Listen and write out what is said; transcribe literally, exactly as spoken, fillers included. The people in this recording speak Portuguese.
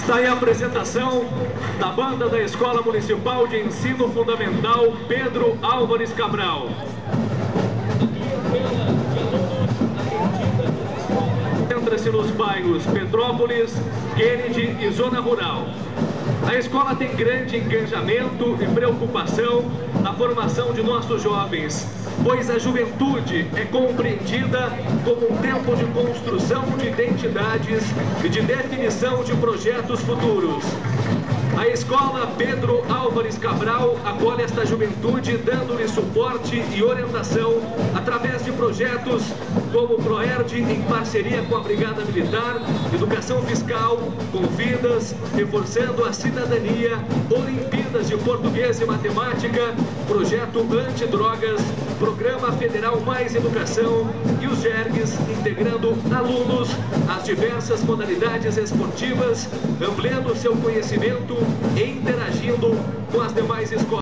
Está aí a apresentação da banda da Escola Municipal de Ensino Fundamental Pedro Álvares Cabral. Centra-se nos bairros Petrópolis, Kennedy e Zona Rural. A escola tem grande engajamento e preocupação na formação de nossos jovens, pois a juventude é compreendida como um tempo de construção de identidades e de definição de projetos futuros. A Escola Pedro Álvares Cabral acolhe esta juventude, dando-lhe suporte e orientação através de projetos como o ProERD, em parceria com a Brigada Militar, Educação Fiscal, Convidas, reforçando a cidadania, Olimpíadas de Português e Matemática, Projeto Antidrogas, Programa Federal Mais Educação e os GERGs, integrando alunos às diversas modalidades esportivas, ampliando seu conhecimento e interagindo com as demais escolas.